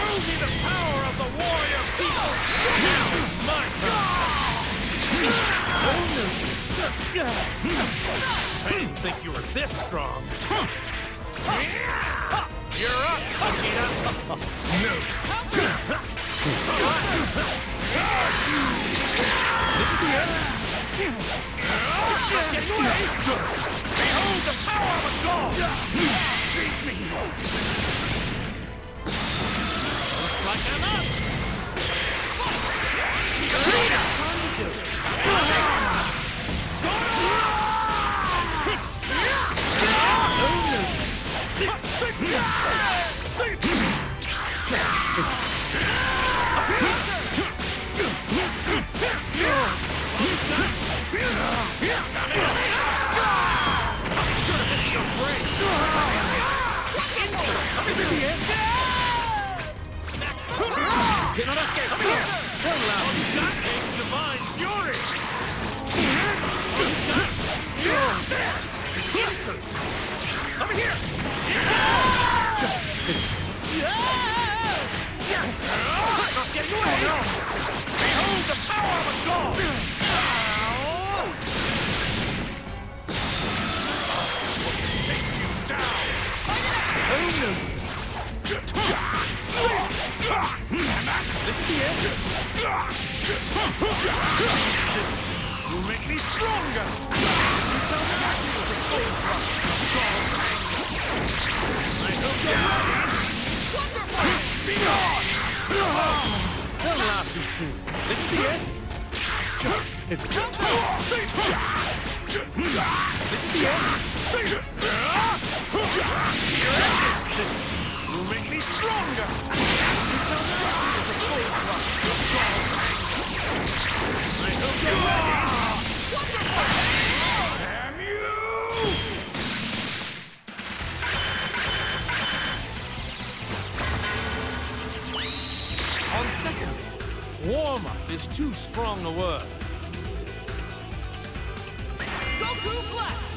me the power of the warrior people! Now it's my turn! I didn't think you were this strong. You're up, Akita! No! This is the end! Getting away! Behold the power of a god! Beat me! Looks like I'm up! Cannot escape! Come here! Don't allow me to taste divine fury! Insolence! Over here! Just sit. Not getting away! Behold the power of a god! Take you down! This is the end. This will make me stronger. You shall not be the full rock. I hope you're ready. Wonderful! Be gone! Don't laugh too soon. This is the end. This is the end. This will make me stronger. You shall not be the full rock. I hope you're ready. Wonderful! Damn you! On second, warm-up is too strong a word. Goku Black!